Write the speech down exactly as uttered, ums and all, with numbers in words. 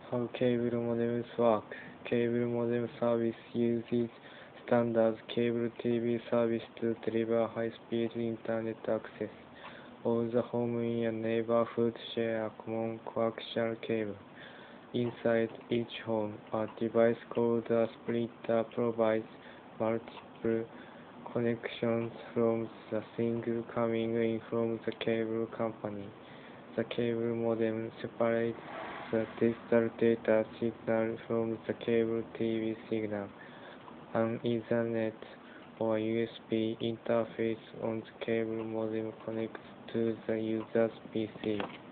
How cable modems work. Cable modem service uses standard cable T V service to deliver high-speed internet access. All the homes in a neighborhood share a common coaxial cable. Inside each home, a device called a splitter provides multiple connections from the single coming in from the cable company. The cable modem separates the digital data signal from the cable T V signal. An Ethernet or U S B interface on the cable modem connects to the user's P C.